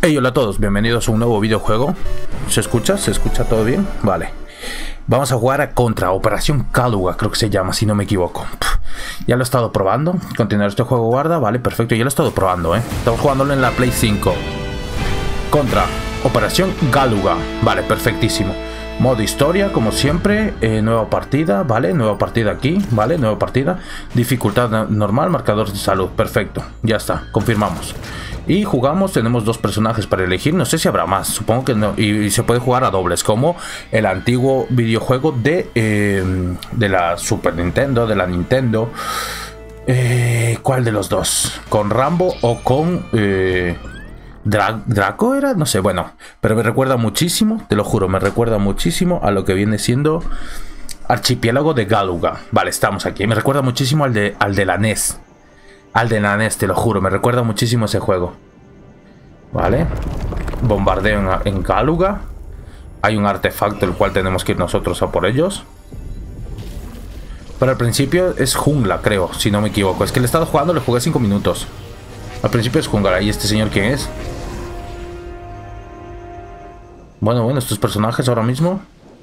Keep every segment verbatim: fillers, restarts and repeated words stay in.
Hey, hola a todos, bienvenidos a un nuevo videojuego. ¿Se escucha? ¿Se escucha todo bien? Vale. Vamos a jugar a contra Operación Galuga, creo que se llama, si no me equivoco. Ya lo he estado probando. Continuar este juego guarda, vale, perfecto. Ya lo he estado probando, ¿eh? Estamos jugándolo en la Play cinco. Contra Operación Galuga. Vale, perfectísimo. Modo historia, como siempre. eh, Nueva partida, vale, nueva partida aquí. Vale, nueva partida. Dificultad normal, marcador de salud, perfecto. Ya está, confirmamos. Y jugamos, tenemos dos personajes para elegir. No sé si habrá más, supongo que no. Y, y se puede jugar a dobles, como el antiguo videojuego de, eh, de la Super Nintendo, de la Nintendo. eh, ¿Cuál de los dos? ¿Con Rambo o con... Eh, Dra Draco era? No sé, bueno. Pero me recuerda muchísimo, te lo juro, me recuerda muchísimo a lo que viene siendo Archipiélago de Galuga. Vale, estamos aquí. Me recuerda muchísimo al de, al de la N E S. Al de la N E S, te lo juro, me recuerda muchísimo ese juego. Vale. Bombardeo en, en Galuga. Hay un artefacto el cual tenemos que ir nosotros a por ellos. Pero al principio es jungla, creo, si no me equivoco. Es que le he estado jugando, le jugué cinco minutos. Al principio es jungla. ¿Y este señor quién es? Bueno, bueno, estos personajes ahora mismo.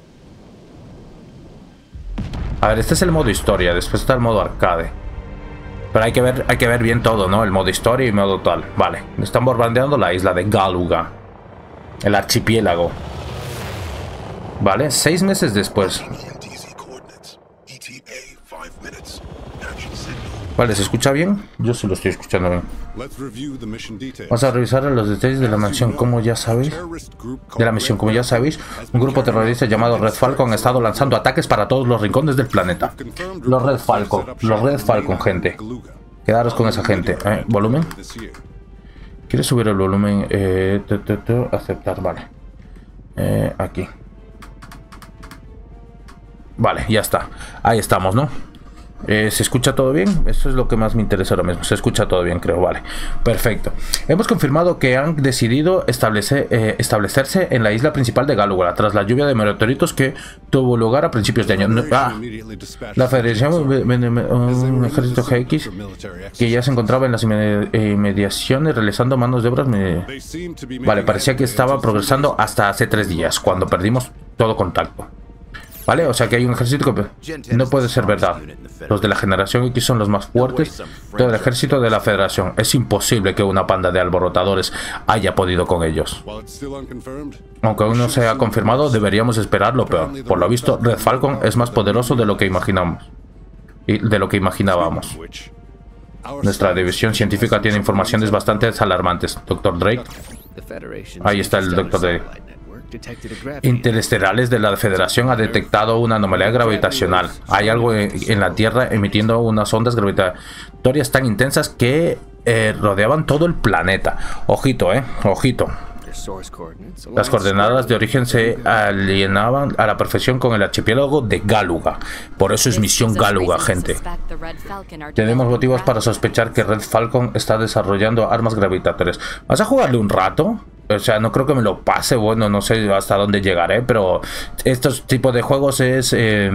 A ver, este es el modo historia. Después está el modo arcade. Pero hay que ver, hay que ver bien todo, ¿no? El modo historia y el modo tal. Vale, están bombardeando la isla de Galuga. El archipiélago. Vale, seis meses después. Vale, ¿se escucha bien? Yo sí lo estoy escuchando bien. Vamos a revisar los detalles de la misión. Como ya sabéis, de la misión, como ya sabéis, un grupo terrorista llamado Red Falcon ha estado lanzando ataques para todos los rincones del planeta. Los Red Falcon, los Red Falcon, gente. Quedaros con esa gente. ¿Eh? ¿Volumen? ¿Quieres subir el volumen? Eh, tu, tu, tu, aceptar, vale. Eh, aquí. Vale, ya está. Ahí estamos, ¿no? Eh, ¿Se escucha todo bien? Eso es lo que más me interesa ahora mismo. Se escucha todo bien, creo, vale. Perfecto. Hemos confirmado que han decidido establecer, eh, establecerse en la isla principal de Galuga tras la lluvia de meteoritos que tuvo lugar a principios de año. No, ah, la Federación, un ejército G X que ya se encontraba en las inmediaciones realizando manos de obras. Me... Vale, parecía que estaba progresando hasta hace tres días, cuando perdimos todo contacto. Vale, o sea que hay un ejército que no puede ser verdad. Los de la generación X son los más fuertes del ejército de la Federación. Es imposible que una panda de alborotadores haya podido con ellos. Aunque aún no se ha confirmado, deberíamos esperar lo peor. Por lo visto, Red Falcon es más poderoso de lo que imaginamos. Y de lo que imaginábamos. Nuestra división científica tiene informaciones bastante alarmantes. doctor Drake. Ahí está el doctor Drake. Interesterales de la Federación ha detectado una anomalía gravitacional. Hay algo en la Tierra emitiendo unas ondas gravitatorias tan intensas que eh, rodeaban todo el planeta. Ojito, eh, ojito. Las coordenadas de origen se alienaban a la perfección con el archipiélago de Galuga. Por eso es misión Galuga, gente. Tenemos motivos para sospechar que Red Falcon está desarrollando armas gravitatorias. ¿Vas a jugarle un rato? O sea, no creo que me lo pase, bueno, no sé hasta dónde llegaré, pero estos tipos de juegos es... Eh,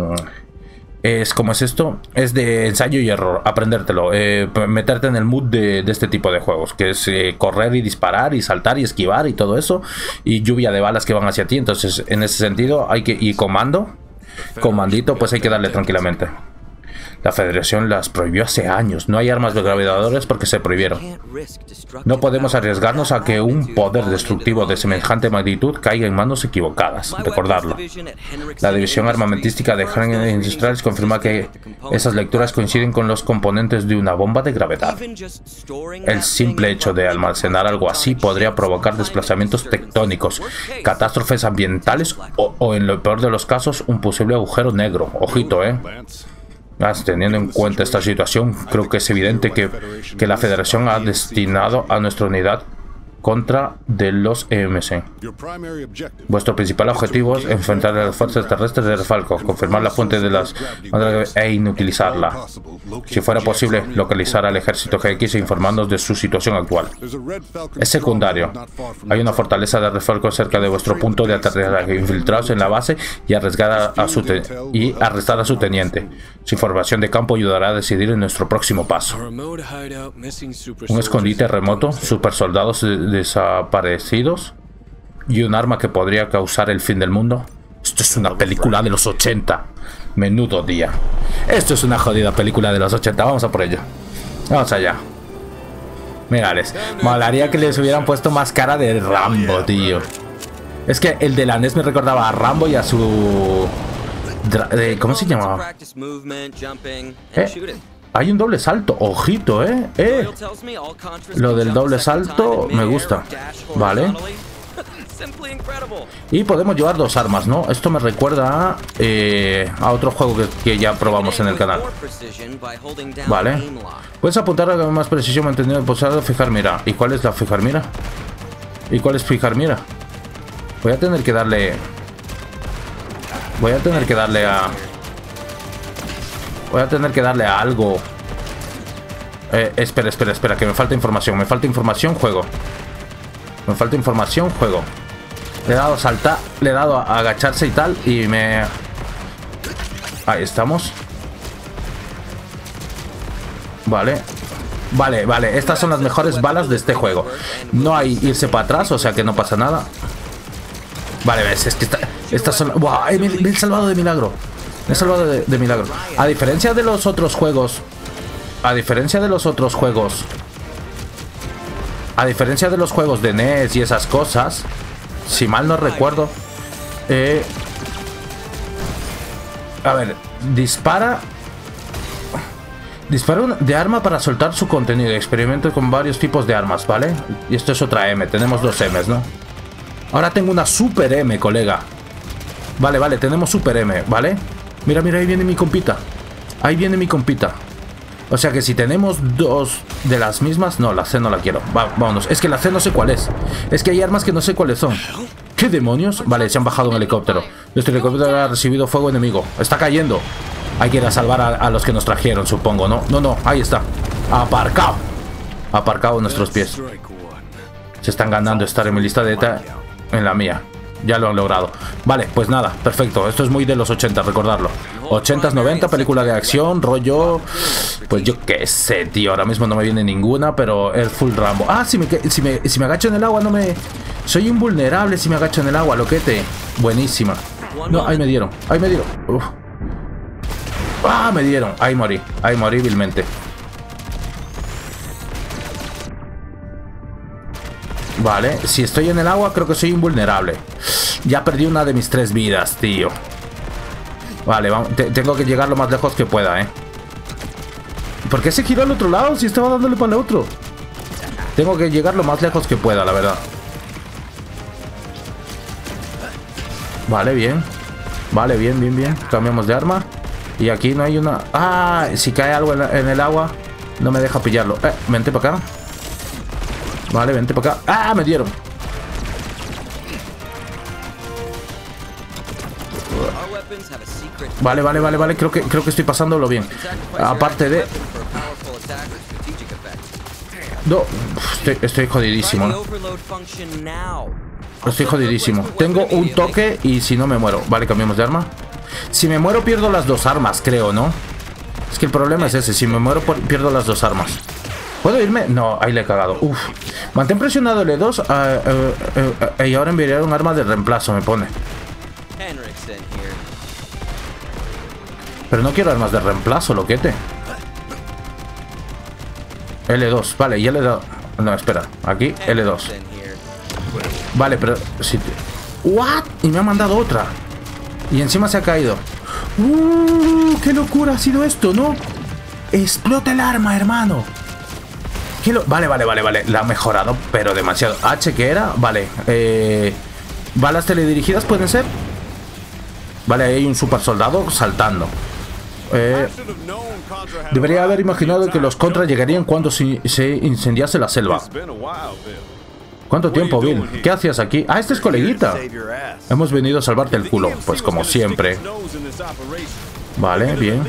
es como es esto, es de ensayo y error, aprendértelo, eh, meterte en el mood de, de este tipo de juegos, que es eh, correr y disparar y saltar y esquivar y todo eso, y lluvia de balas que van hacia ti. Entonces en ese sentido hay que, y comando, comandito, pues hay que darle tranquilamente. La Federación las prohibió hace años. No hay armas de gravidadoras porque se prohibieron. No podemos arriesgarnos a que un poder destructivo de semejante magnitud caiga en manos equivocadas. Recordarlo. La división armamentística de Henry Industrials confirma que esas lecturas coinciden con los componentes de una bomba de gravedad. El simple hecho de almacenar algo así podría provocar desplazamientos tectónicos, catástrofes ambientales o, o en lo peor de los casos, un posible agujero negro. Ojito, eh. Teniendo en cuenta esta situación, creo que es evidente que, que la Federación ha destinado a nuestra unidad contra de los E M C. Vuestro principal objetivo es enfrentar a las fuerzas terrestres de Red Falcon, confirmar la fuente de las e inutilizarla. Si fuera posible, localizar al ejército G X e informarnos de su situación actual. Es secundario. Hay una fortaleza de Red Falcon cerca de vuestro punto de aterrizaje. Infiltraos en la base y arrestar a su, y arrestar a su teniente. Su información de campo ayudará a decidir en nuestro próximo paso. Un escondite remoto, super soldados desaparecidos y un arma que podría causar el fin del mundo. Esto es una película de los ochenta. Menudo día. Esto es una jodida película de los ochenta. Vamos a por ello. Vamos allá. Mírales. Molaría que les hubieran puesto más cara de Rambo, tío. Es que el de la N E S me recordaba a Rambo y a su... ¿Cómo se llamaba? ¿Eh? Hay un doble salto. Ojito, ¿eh? ¿Eh? Lo del doble salto me gusta. Vale. Y podemos llevar dos armas, ¿no? Esto me recuerda a, eh, a otro juego que, que ya probamos en el canal. Vale. Puedes apuntar a más precisión manteniendo el pulsado fijar mira. ¿Y cuál es la fijar mira? ¿Y cuál es fijar mira? Voy a tener que darle... Voy a tener que darle a... Voy a tener que darle a algo. Eh, espera, espera, espera, que me falta información. Me falta información, juego. Me falta información, juego. Le he dado a saltar, le he dado a agacharse y tal, y me... Ahí estamos. Vale. Vale, vale, estas son las mejores balas de este juego. No hay irse para atrás, o sea que no pasa nada. Vale, ves, es que esta, estas son... ¡Wow! Me, me he salvado de milagro. Me he salvado de, de milagro. A diferencia de los otros juegos... A diferencia de los otros juegos... A diferencia de los juegos de N E S y esas cosas... Si mal no recuerdo... Eh, a ver, dispara... Dispara un, de arma para soltar su contenido. Experimento con varios tipos de armas, ¿vale? Y esto es otra M, tenemos dos M's, ¿no? Ahora tengo una Super M, colega. Vale, vale, tenemos Super M, ¿vale? Mira, mira, ahí viene mi compita. Ahí viene mi compita. O sea que si tenemos dos de las mismas... No, la C no la quiero. Va, vámonos. Es que la C no sé cuál es. Es que hay armas que no sé cuáles son. ¿Qué demonios? Vale, se han bajado un helicóptero. Este helicóptero ha recibido fuego enemigo. Está cayendo. Hay que ir a salvar a, a los que nos trajeron, supongo, ¿no? No, no, ahí está. Aparcado. Aparcado en nuestros pies. Se están ganando estar en mi lista de ETA en la mía. Ya lo han logrado. Vale, pues nada, perfecto. Esto es muy de los ochenta, recordarlo. ochentas, noventa, película de acción, rollo... Pues yo qué sé, tío. Ahora mismo no me viene ninguna, pero es full Rambo. Ah, si me, si me, si me agacho en el agua no me... Soy invulnerable si me agacho en el agua, loquete. Buenísima. No, ahí me dieron. Ahí me dieron. Uf. Ah, me dieron. Ahí morí. Ahí morí vilmente. Vale, si estoy en el agua creo que soy invulnerable. Ya perdí una de mis tres vidas, tío. Vale, vamos, te, tengo que llegar lo más lejos que pueda, ¿eh? ¿Por qué se giró al otro lado si estaba dándole para el otro? Tengo que llegar lo más lejos que pueda, la verdad. Vale, bien. Vale, bien, bien, bien. Cambiamos de arma. Y aquí no hay una... Ah, si cae algo en, la, en el agua no me deja pillarlo. Eh, vente para acá. Vale, vente para acá. ¡Ah! Me dieron. Vale, vale, vale, vale. Creo que, creo que estoy pasándolo bien. Aparte de... No, estoy, estoy jodidísimo, ¿no? Estoy jodidísimo. Tengo un toque y si no me muero. Vale, cambiamos de arma. Si me muero pierdo las dos armas, creo, ¿no? Es que el problema es ese. Si me muero pierdo las dos armas. ¿Puedo irme? No, ahí le he cagado. Uf. Mantén presionado L dos uh, uh, uh, uh, y ahora enviaré un arma de reemplazo, me pone. Pero no quiero armas de reemplazo, loquete. L dos, vale, ya le he dado... No, espera, aquí L dos. Vale, pero... Si te... ¿What? Y me ha mandado otra. Y encima se ha caído. ¡Uh! ¡Qué locura ha sido esto, ¿no? Explota el arma, hermano. Lo... Vale, vale, vale, vale. La ha mejorado, pero demasiado. H, ¿qué era? Vale. Eh... ¿Balas teledirigidas pueden ser? Vale, ahí hay un super soldado saltando. Eh... Debería haber imaginado que los Contra llegarían cuando se, se incendiase la selva. ¿Cuánto tiempo, Bill? ¿Qué hacías aquí? Ah, este es coleguita. Hemos venido a salvarte el culo. Pues como siempre. Vale, bien.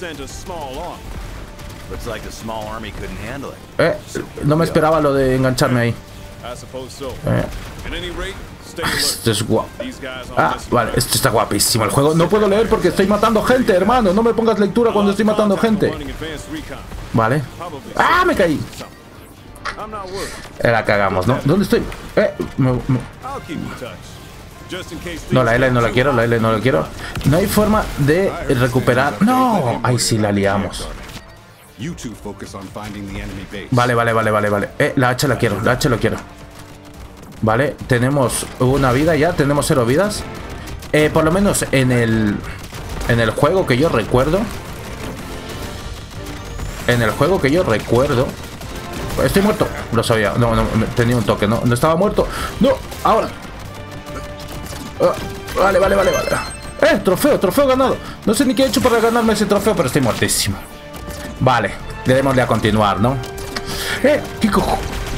Eh, no me esperaba lo de engancharme ahí. Eh. Esto es guapo. Ah, vale, esto está guapísimo el juego. No puedo leer porque estoy matando gente, hermano. No me pongas lectura cuando estoy matando gente. Vale. Ah, me caí. Eh, la cagamos, ¿no? ¿Dónde estoy? Eh, me, me... No, la L no la quiero, la L no la quiero. No hay forma de recuperar. ¡No! Ahí sí la liamos. Vale, vale, vale, vale, vale. Eh, la H la quiero, la H la quiero. Vale, tenemos una vida ya, tenemos cero vidas. Eh, por lo menos en el en el juego que yo recuerdo. En el juego que yo recuerdo. Estoy muerto, lo sabía. No, no, tenía un toque, no, no estaba muerto. No, ahora. Uh, vale, vale, vale, vale. Eh, trofeo, trofeo ganado. No sé ni qué he hecho para ganarme ese trofeo, pero estoy muertísimo. Vale, debemos de a continuar, ¿no? Eh, ¿qué cojo?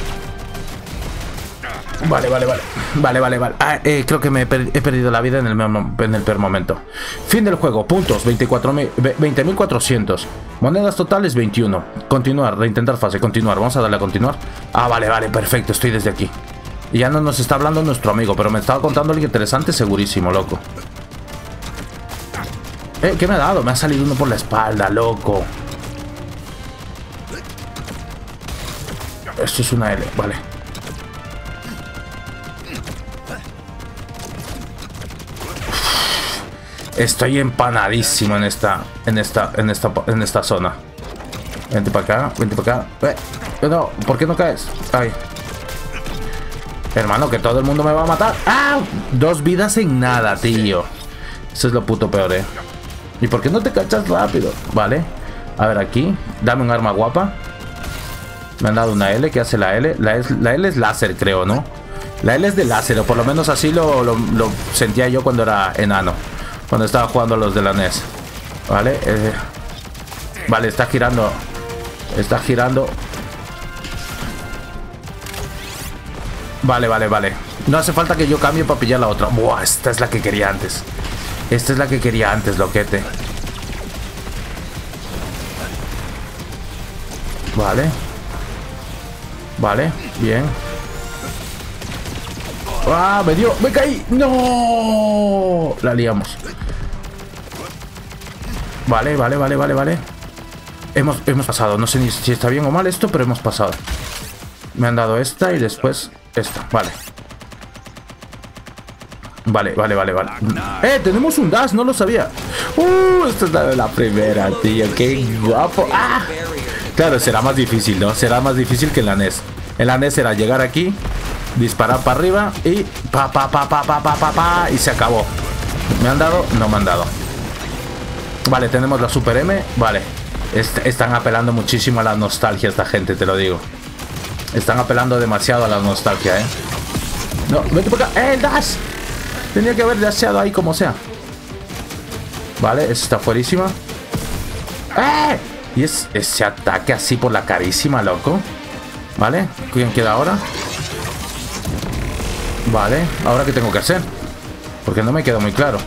Vale, vale, vale. Vale, vale, vale. Ah, eh, creo que me he, per he perdido la vida en el, en el peor momento. Fin del juego. Puntos veinte mil cuatrocientos. Monedas totales veintiuno. Continuar, reintentar fase. Continuar. Vamos a darle a continuar. Ah, vale, vale. Perfecto. Estoy desde aquí. Y ya no nos está hablando nuestro amigo, pero me estaba contando algo interesante segurísimo, loco. Eh, ¿qué me ha dado? Me ha salido uno por la espalda, loco. Esto es una L, vale. Estoy empanadísimo en esta, en esta, en esta, en esta zona. Vente para acá, vente para acá. Eh, no, ¿por qué no caes? Ay. Hermano, que todo el mundo me va a matar. ¡Ah! Dos vidas en nada, tío. Eso es lo puto peor, eh. ¿Y por qué no te cachas rápido? Vale. A ver, aquí. Dame un arma guapa. Me han dado una L. ¿Qué hace la L? La, es, la L es láser, creo, ¿no? La L es de láser, o por lo menos así lo, lo, lo sentía yo cuando era enano. Cuando estaba jugando los de la N E S. Vale. Eh, vale, está girando. Está girando. Vale, vale, vale. No hace falta que yo cambie para pillar la otra. Buah, esta es la que quería antes. Esta es la que quería antes, loquete. Vale. Vale, bien. ¡Ah! Me dio, me caí. ¡No! La liamos. Vale, vale, vale, vale, vale. Hemos, hemos pasado. No sé ni si está bien o mal esto, pero hemos pasado. Me han dado esta y después esta. Vale. Vale, vale, vale, vale. ¡Eh! Tenemos un dash, no lo sabía. ¡Uh! Esta es la de la primera, tío. ¡Qué guapo! ¡Ah! Claro, será más difícil, ¿no? Será más difícil que en la N E S. En la N E S era llegar aquí, disparar para arriba y pa, pa, pa, pa, pa, pa, pa, pa, y se acabó. ¿Me han dado? No me han dado. Vale, tenemos la Super M. Vale. Est están apelando muchísimo a la nostalgia esta gente, te lo digo. Están apelando demasiado a la nostalgia, ¿eh? No, vete por acá. ¡Eh, el dash! Tenía que haber dasheado ahí como sea. Vale, esa está fuerísima. ¡Eh! Y es ese ataque así por la carísima, loco. Vale, ¿quién queda ahora? Vale, ¿ahora qué tengo que hacer? Porque no me queda muy claro.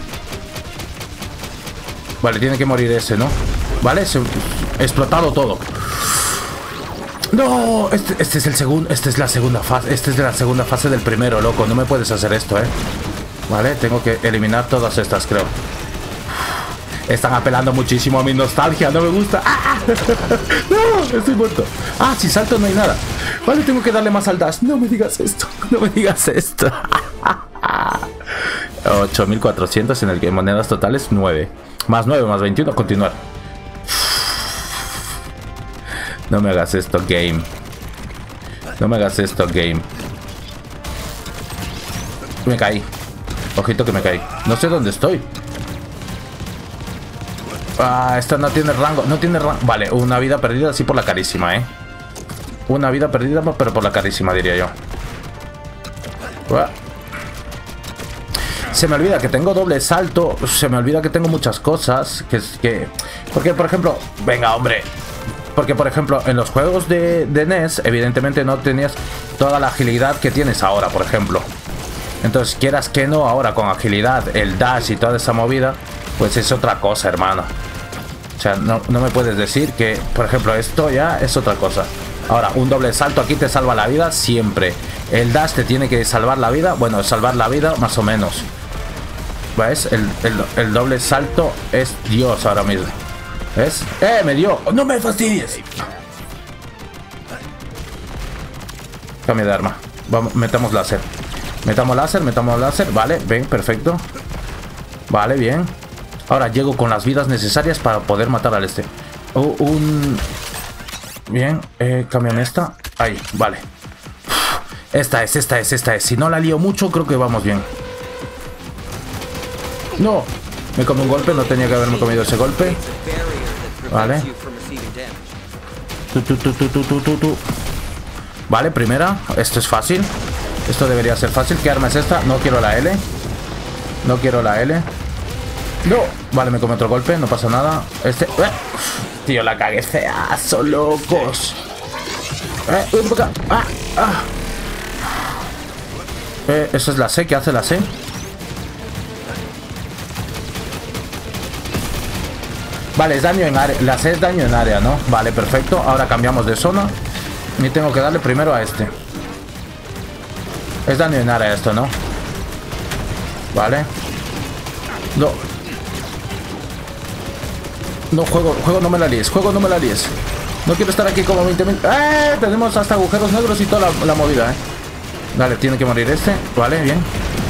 Vale, tiene que morir ese, ¿no? Vale, se... explotado todo. No, este, este es el segundo, esta es la segunda fase. Este es de la segunda fase del primero, loco. No me puedes hacer esto, eh. Vale, tengo que eliminar todas estas, creo. Están apelando muchísimo a mi nostalgia, no me gusta. ¡Ah! No, estoy muerto. Ah, si salto no hay nada. Vale, tengo que darle más al dash. No me digas esto, no me digas esto. ocho mil cuatrocientos en el que monedas totales nueve. Más nueve, más veintiuno, continuar. No me hagas esto, game. No me hagas esto, game. Me caí. Ojito que me caí. No sé dónde estoy. Ah, esta no tiene rango. No tiene rango. Vale, una vida perdida así por la carísima, eh. Una vida perdida, pero por la carísima, diría yo. Se me olvida que tengo doble salto. Se me olvida que tengo muchas cosas. Que es que... Porque, por ejemplo... Venga, hombre. Porque, por ejemplo, en los juegos de, de N E S, evidentemente no tenías toda la agilidad que tienes ahora, por ejemplo. Entonces, quieras que no, ahora con agilidad, el dash y toda esa movida, pues es otra cosa, hermano. O sea, no, no me puedes decir que, por ejemplo, esto ya es otra cosa. Ahora, un doble salto aquí te salva la vida siempre. El dash te tiene que salvar la vida. Bueno, salvar la vida más o menos. ¿Ves? El, el, el doble salto es Dios ahora mismo. ¿Ves? ¡Eh! Me dio. ¡No me fastidies! Cambio de arma. Vamos, metamos láser. Metamos láser, metamos láser. Vale, ven, perfecto. Vale, bien. Ahora llego con las vidas necesarias para poder matar al este. Oh, un... Bien, eh, cámbiame esta. Ahí, vale. Esta es, esta es, esta es. Si no la lío mucho, creo que vamos bien. No, me comí un golpe, no tenía que haberme comido ese golpe. Vale. Tu, tu, tu, tu, tu, tu, tu, tu. Vale, primera. Esto es fácil. Esto debería ser fácil. ¿Qué arma es esta? No quiero la L. No quiero la L. No. Vale, me come otro golpe, no pasa nada. Este... ¡Eh! Tío, la cagué fea. Son locos. Eh, ven por acá. Ah, ah. Eh, esa es la C. ¿Qué hace la C? Vale, es daño en área. La C es daño en área, ¿no? Vale, perfecto. Ahora cambiamos de zona. Y tengo que darle primero a este. Es daño en área esto, ¿no? Vale. No. No, juego, juego no me la líes. Juego no me la líes. No quiero estar aquí como veinte mil. ¡Eh! Tenemos hasta agujeros negros y toda la, la movida, ¿eh? Vale, tiene que morir este. Vale, bien.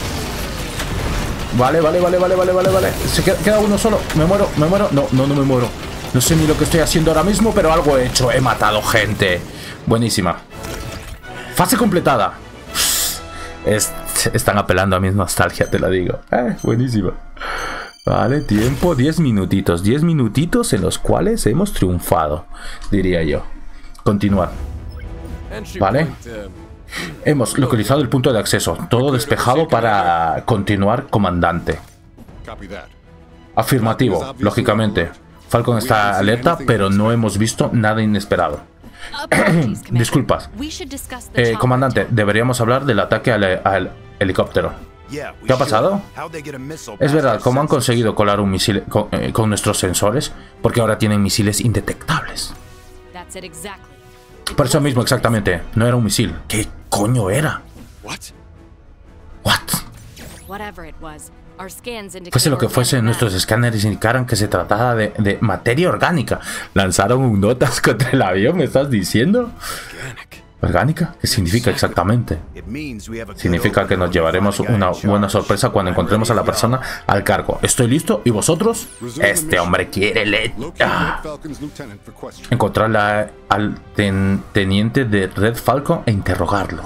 Vale, vale, vale, vale, vale, vale, vale. Se queda, queda uno solo. Me muero, me muero. No, no, no me muero. No sé ni lo que estoy haciendo ahora mismo, pero algo he hecho. He matado gente. Buenísima. Fase completada. Es, están apelando a mi nostalgia, te lo digo. Eh, buenísima. Vale, tiempo. diez minutitos. diez minutitos en los cuales hemos triunfado, diría yo. Continuar. Vale. Hemos localizado el punto de acceso. Todo despejado para continuar, comandante. Afirmativo, lógicamente. Falcon está alerta, pero no hemos visto nada inesperado. Disculpas. Eh, comandante, deberíamos hablar del ataque al, al helicóptero. ¿Qué ha pasado? Es verdad, ¿cómo han conseguido colar un misil con, eh, con nuestros sensores? Porque ahora tienen misiles indetectables. Por eso mismo, exactamente. No era un misil. ¿Qué coño era? What? Fuese lo que fuese, nuestros escáneres indicaron que se trataba de, de materia orgánica. Lanzaron un notas contra el avión, ¿me estás diciendo? ¿Orgánica? ¿Qué significa exactamente? Significa que nos llevaremos una buena sorpresa cuando encontremos a la persona al cargo. Estoy listo, ¿y vosotros? Este hombre quiere leche. Ah. Encontrar la, al ten, teniente de Red Falcon e interrogarlo.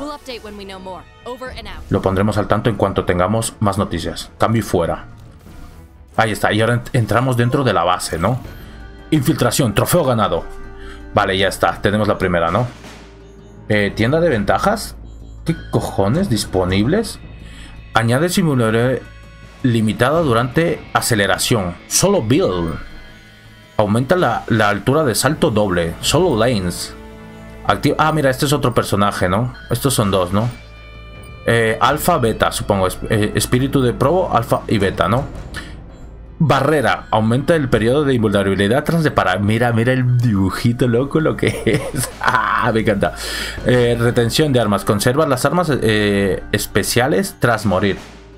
Lo pondremos al tanto en cuanto tengamos más noticias. Cambio y fuera. Ahí está, y ahora entramos dentro de la base, ¿no? Infiltración, trofeo ganado. Vale, ya está, tenemos la primera, ¿no? Eh, tienda de ventajas. ¿Qué cojones? Disponibles. Añade simulador limitada durante aceleración. Solo build. Aumenta la, la altura de salto doble. Solo lanes. Activa. Ah, mira, este es otro personaje, ¿no? Estos son dos, ¿no? Eh, alfa, beta, supongo. Eh, espíritu de probo, alfa y beta, ¿no? Barrera, aumenta el periodo de invulnerabilidad tras de parar. Mira, mira el dibujito loco lo que es. Ah, me encanta. Eh, retención de armas, conserva las armas eh, especiales tras morir.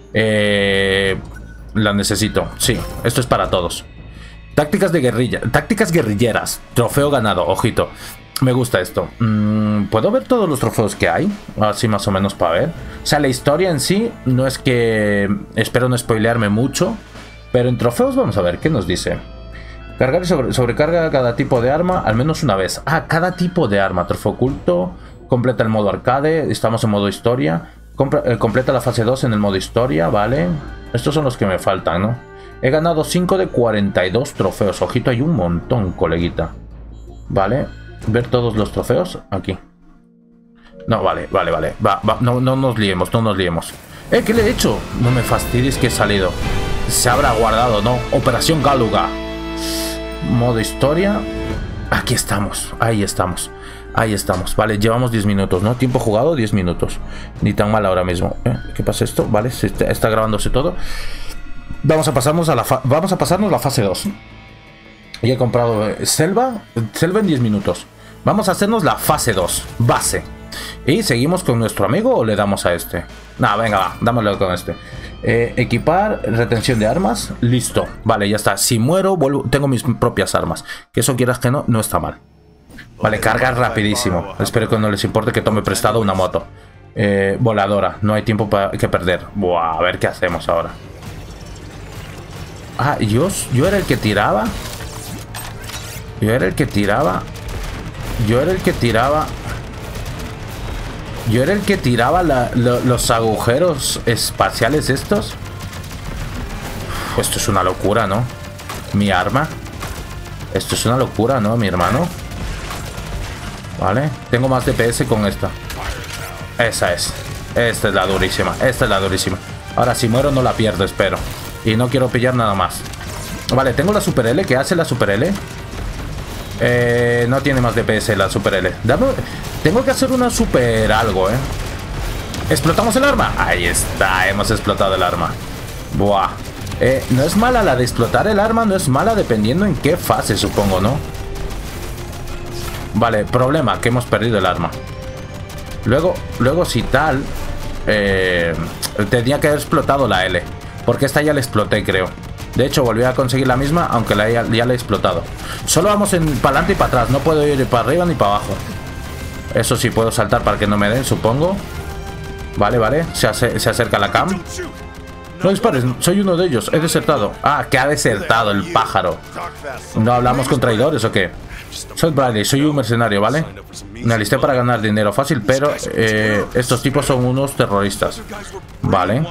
Eh, las necesito, sí, esto es para todos. Tácticas de guerrilla, tácticas guerrilleras, trofeo ganado, ojito. Me gusta esto. Mm, ¿Puedo ver todos los trofeos que hay? Así más o menos para ver. O sea, la historia en sí, no es que... Espero no spoilearme mucho. Pero en trofeos vamos a ver, ¿qué nos dice? Cargar y sobre, sobrecarga cada tipo de arma al menos una vez. Ah, cada tipo de arma. Trofeo oculto. Completa el modo arcade. Estamos en modo historia. Compra, eh, completa la fase dos en el modo historia, ¿vale? Estos son los que me faltan, ¿no? He ganado cinco de cuarenta y dos trofeos. Ojito, hay un montón, coleguita. ¿Vale? Ver todos los trofeos. Aquí. No, vale, vale, vale. Va, va. No, no nos liemos, no nos liemos. ¿Eh? ¿Qué le he hecho? No me fastidies que he salido. Se habrá guardado, ¿no? Operación Galuga. Modo historia. Aquí estamos, ahí estamos. Ahí estamos, vale, llevamos diez minutos, ¿no? Tiempo jugado, diez minutos. Ni tan mal ahora mismo. ¿Eh? ¿Qué pasa esto? Vale, se está, está grabándose todo. Vamos a pasarnos a la fa Vamos a pasarnos la fase dos. Ya he comprado eh, Selva. Selva en diez minutos. Vamos a hacernos la fase dos. Base. ¿Y seguimos con nuestro amigo o le damos a este? Nah, venga, va, dámosle con este. Eh, equipar, retención de armas. Listo, vale, ya está. Si muero, vuelvo, tengo mis propias armas. Que eso quieras que no, no está mal. Vale, carga rapidísimo. Espero que no les importe que tome prestado una moto. Eh, voladora. No hay tiempo que perder. Buah, a ver qué hacemos ahora. Ah, yo, yo era el que tiraba. Yo era el que tiraba. Yo era el que tiraba. Yo era el que tiraba la, lo, los agujeros espaciales estos. Uf, esto es una locura, ¿no? Mi arma. Esto es una locura, ¿no, mi hermano? Vale. Tengo más D P S con esta. Esa es. Esta es la durísima. Esta es la durísima. Ahora, si muero no la pierdo, espero. Y no quiero pillar nada más. Vale, tengo la Super L. ¿Qué hace la Super L? Eh, no tiene más D P S la Super L. Dame... Tengo que hacer una super algo, ¿eh? ¿Explotamos el arma? Ahí está, hemos explotado el arma. Buah. Eh, no es mala la de explotar el arma, no es mala dependiendo en qué fase, supongo, ¿no? Vale, problema, que hemos perdido el arma. Luego, luego si tal... Eh, tenía que haber explotado la L. Porque esta ya la exploté, creo. De hecho, volví a conseguir la misma, aunque la, ya, ya la he explotado. Solo vamos en para adelante y para atrás. No puedo ir para arriba ni para abajo. Eso sí, puedo saltar para que no me den, supongo. Vale, vale. Se, hace, se acerca la cam. No dispares, soy uno de ellos. He desertado. Ah, que ha desertado el pájaro. ¿No hablamos con traidores o qué? Soy Bradley, soy un mercenario, ¿vale? Me alisté para ganar dinero fácil, pero eh, estos tipos son unos terroristas. Vale.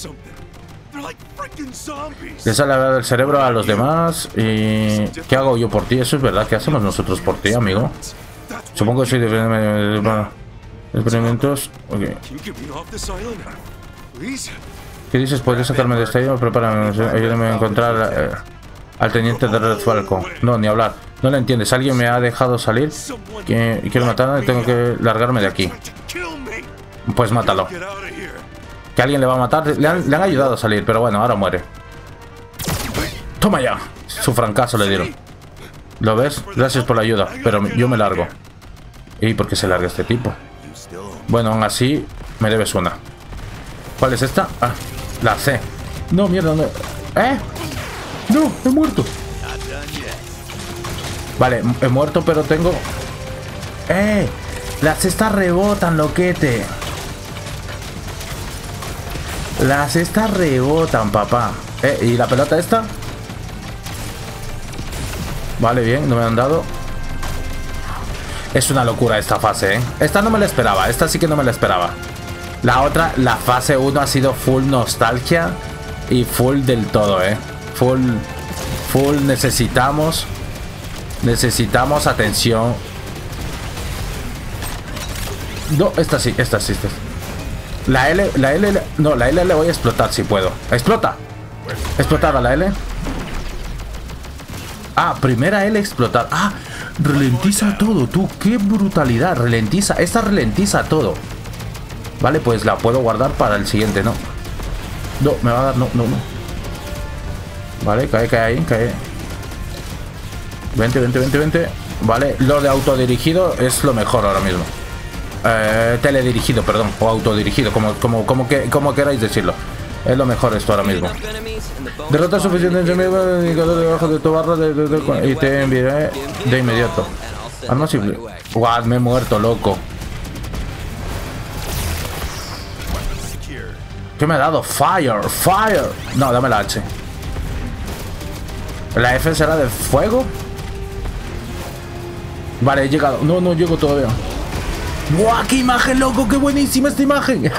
Les ha lavado el cerebro a los demás. ¿Y qué hago yo por ti? Eso es verdad. ¿Qué hacemos nosotros por ti, amigo? Supongo que soy de experimentos. Okay. ¿Qué dices? ¿Podrías sacarme de esta isla? Prepárame, ayúdame a encontrar eh, al teniente de Red Falcon. No, ni hablar. No lo entiendes. Alguien me ha dejado salir y quiero matarlo y tengo que largarme de aquí. Pues mátalo. Que alguien le va a matar. Le han, le han ayudado a salir, pero bueno, ahora muere. Toma ya. Su fracaso le dieron. ¿Lo ves? Gracias por la ayuda, pero yo me largo. ¿Y por qué se larga este tipo? Bueno, aún así, me debes una. ¿Cuál es esta? Ah, la C. No, mierda, no. ¿Eh? No, he muerto. Vale, he muerto, pero tengo... ¡Eh! Las estas rebotan, loquete. Las estas rebotan, papá. Eh, ¿y la pelota esta? Vale, bien, no me han dado. Es una locura esta fase, ¿eh? Esta no me la esperaba, esta sí que no me la esperaba. La otra, la fase uno ha sido full nostalgia y full del todo, ¿eh? Full, full necesitamos... Necesitamos atención. No, esta sí, esta sí, esta sí. La L, la L, no, la L le voy a explotar si puedo. ¡Explota! Explotada la L. Ah, primera L explotar. Ah, ralentiza todo, tú. Qué brutalidad. Ralentiza, esta ralentiza todo. Vale, pues la puedo guardar para el siguiente, ¿no? No, me va a dar, no, no, no. Vale, cae, cae ahí, cae. Vente, vente, vente, vente. Vale, lo de autodirigido es lo mejor ahora mismo. Eh, teledirigido, perdón. O autodirigido, como, como, como, que, como queráis decirlo. Es lo mejor esto ahora mismo. Derrota suficiente indicador debajo de tu barra de, de, de, de, y te enviaré de inmediato. Arma simple. Guau, me he muerto, loco. ¿Qué me ha dado? Fire, fire. No, dame la H. ¿La F será de fuego? Vale, he llegado. No, no llego todavía. ¡Buah, qué imagen, loco! ¡Qué buenísima esta imagen!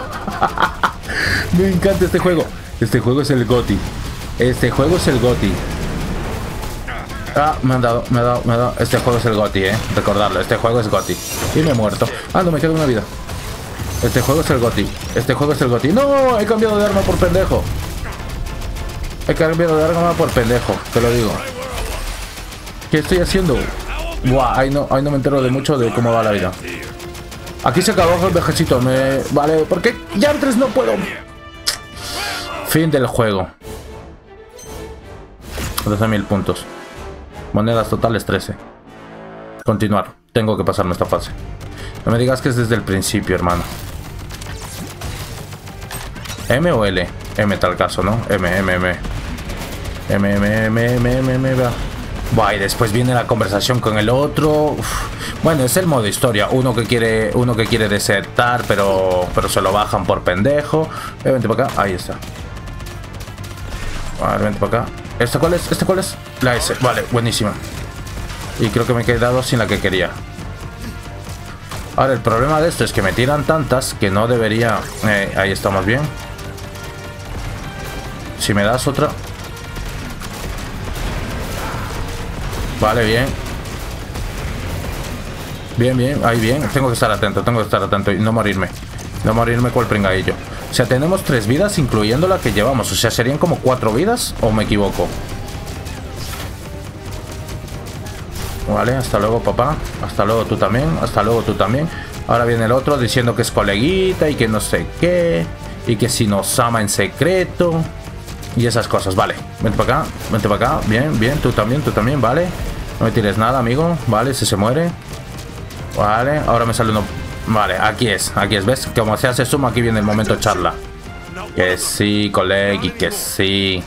Me encanta este juego. Este juego es el GOTY. Este juego es el GOTY. Ah, me han dado, me ha dado, me ha dado. Este juego es el GOTY, eh. Recordarlo, este juego es GOTY. Y me he muerto. Ah, no, me queda una vida. Este juego es el GOTY. Este juego es el GOTY. ¡No! He cambiado de arma por pendejo. He cambiado de arma por pendejo, te lo digo. ¿Qué estoy haciendo? Buah, ahí no, ahí no me entero de mucho de cómo va la vida. Aquí se acabó el vejecito. Me... Vale, ¿por qué ya antes no puedo? Fin del juego. trece mil puntos. Monedas totales trece. Continuar. Tengo que pasarme esta fase. No me digas que es desde el principio, hermano. ¿M o L? M tal caso, ¿no? M, M, M. M, M, M, M, M, M, M. Buah, y después viene la conversación con el otro. Uf. Bueno, es el modo historia. Uno que quiere uno que quiere desertar, pero pero se lo bajan por pendejo. Eh, vente para acá. Ahí está. Vale, vente para acá. ¿Este cuál es? ¿Este cuál es? La S. Vale, buenísima. Y creo que me he quedado sin la que quería. Ahora, el problema de esto es que me tiran tantas que no debería... Eh, ahí estamos bien. Si me das otra... Vale, bien. Bien, bien, ahí bien. Tengo que estar atento, tengo que estar atento y no morirme. No morirme cual pringadillo. O sea, tenemos tres vidas incluyendo la que llevamos. O sea, serían como cuatro vidas, ¿o me equivoco? Vale, hasta luego, papá. Hasta luego tú también, hasta luego tú también. Ahora viene el otro diciendo que es coleguita y que no sé qué. Y que si nos ama en secreto. Y esas cosas, vale. Vente para acá, vente para acá. Bien, bien, tú también, tú también, vale. No me tires nada, amigo. Vale, si se muere. Vale, ahora me sale uno. Vale, aquí es, aquí es, ¿ves? Como se hace zoom, aquí viene el momento charla. Que sí, colegui, que sí.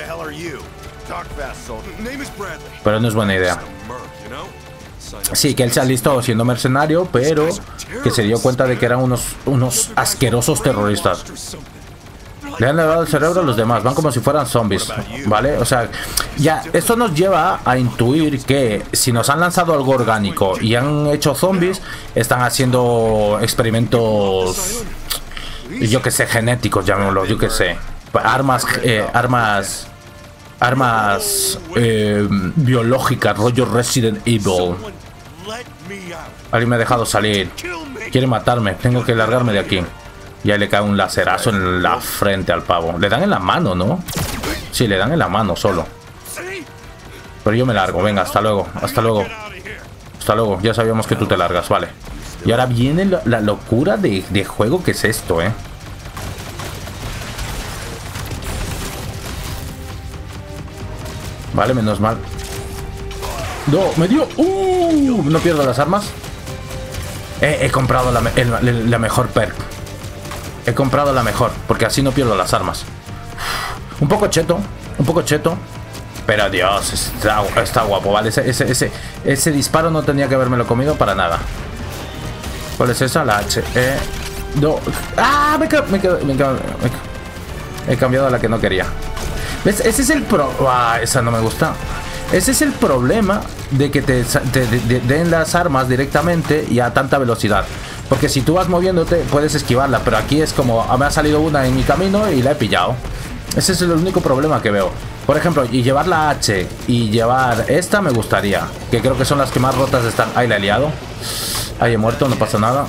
Pero no es buena idea. Sí, que él se alistó siendo mercenario, pero que se dio cuenta de que eran unos, unos asquerosos terroristas. Le han lavado el cerebro a los demás, van como si fueran zombies, ¿vale? O sea, ya, esto nos lleva a intuir que si nos han lanzado algo orgánico y han hecho zombies, están haciendo experimentos, yo que sé, genéticos, llamémoslo, yo que sé. Armas, eh, armas, armas eh, biológicas, rollo Resident Evil. Alguien me ha dejado salir. Quiere matarme, tengo que largarme de aquí. Y ahí le cae un lacerazo en la frente al pavo. Le dan en la mano, ¿no? Sí, le dan en la mano solo. Pero yo me largo, venga, hasta luego. Hasta luego. Hasta luego, ya sabíamos que tú te largas, vale. Y ahora viene la, la locura de, de juego que es esto, ¿eh? Vale, menos mal. No, me dio... ¡Uh! No pierdo las armas. He, he comprado la, el, la mejor perk. He comprado la mejor, porque así no pierdo las armas. Un poco cheto, un poco cheto. Pero Dios, está, está guapo, ¿vale? Ese, ese, ese, ese disparo no tenía que habérmelo comido para nada. ¿Cuál es esa? La H. E. No. ¡Ah! Me, me, me, me, he cambiado a la que no quería. ¿Ves? Ese es el pro... Ah, esa no me gusta. Ese es el problema de que te, te de, de, den las armas directamente y a tanta velocidad. Porque si tú vas moviéndote, puedes esquivarla. Pero aquí es como, me ha salido una en mi camino y la he pillado. Ese es el único problema que veo. Por ejemplo, y llevar la H y llevar esta me gustaría. Que creo que son las que más rotas están. Ahí la he liado. Ahí he muerto, no pasa nada.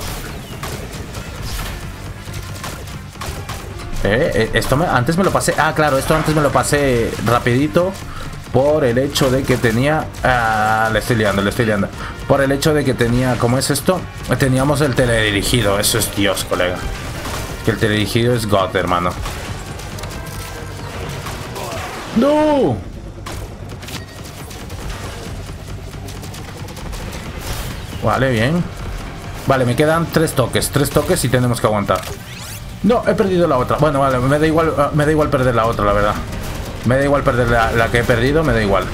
Eh, eh, esto me, antes me lo pasé. Ah, claro, esto antes me lo pasé rapidito. Por el hecho de que tenía... Ah, le estoy liando, le estoy liando. Por el hecho de que tenía... ¿Cómo es esto? Teníamos el teledirigido. Eso es Dios, colega. Que el teledirigido es God, hermano. ¡No! Vale, bien. Vale, me quedan tres toques. Tres toques y tenemos que aguantar. No, he perdido la otra. Bueno, vale, me da igual, me da igual perder la otra, la verdad. Me da igual perder la, la que he perdido, me da igual.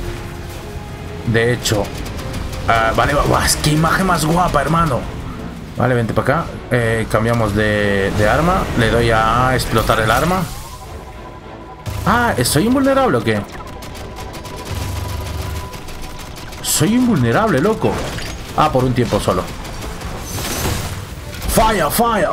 De hecho, uh, vale, wow, es que imagen más guapa, hermano. Vale, vente para acá. Eh, cambiamos de, de arma. Le doy a explotar el arma. Ah, ¿soy invulnerable o qué? Soy invulnerable, loco. Ah, por un tiempo solo. Fire, fire.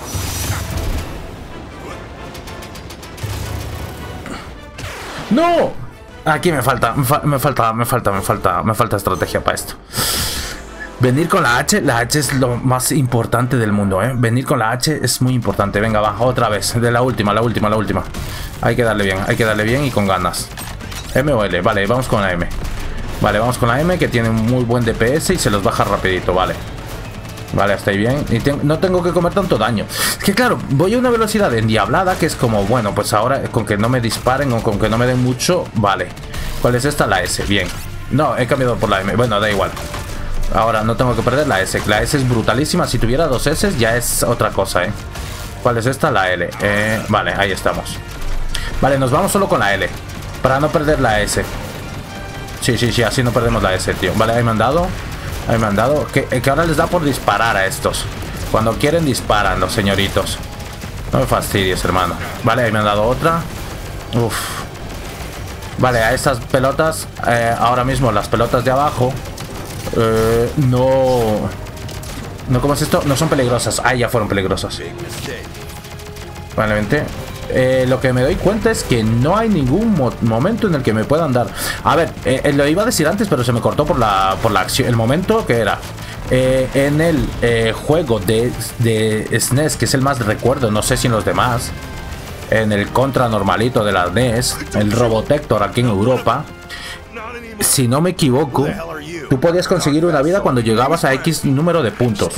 ¡No! Aquí me falta, me, fa me falta, me falta, me falta, me falta estrategia para esto. Venir con la H, la H es lo más importante del mundo, ¿eh? Venir con la H es muy importante. Venga, va, otra vez, de la última, la última, la última. Hay que darle bien, hay que darle bien y con ganas. M o L, vale, vamos con la M. Vale, vamos con la M, que tiene un muy buen D P S y se los baja rapidito, vale. Vale, hasta ahí bien. Y te no tengo que comer tanto daño. Es que claro, voy a una velocidad endiablada que es como, bueno, pues ahora con que no me disparen o con que no me den mucho, vale. ¿Cuál es esta? La S, bien. No, he cambiado por la M. Bueno, da igual. Ahora no tengo que perder la S. La S es brutalísima. Si tuviera dos S ya es otra cosa, ¿eh? ¿Cuál es esta? La L. Eh, vale, ahí estamos. Vale, nos vamos solo con la L. Para no perder la S. Sí, sí, sí, así no perdemos la S, tío. Vale, ahí me han dado. Ahí me han dado. Que, que ahora les da por disparar a estos. Cuando quieren disparan los señoritos. No me fastidies, hermano. Vale, ahí me han dado otra. Uf. Vale, a estas pelotas, eh, ahora mismo las pelotas de abajo, eh, no... No, ¿cómo es esto? No son peligrosas. Ah, ya fueron peligrosas. Vale, vente. Eh, lo que me doy cuenta es que no hay ningún mo momento en el que me puedan dar. A ver, eh, lo iba a decir antes, pero se me cortó por la, por la acción. El momento que era eh, en el eh, juego de, de S N E S, que es el más recuerdo, no sé si en los demás, en el Contra normalito de la S N E S, el Robotector aquí en Europa, si no me equivoco, tú podías conseguir una vida cuando llegabas a X número de puntos.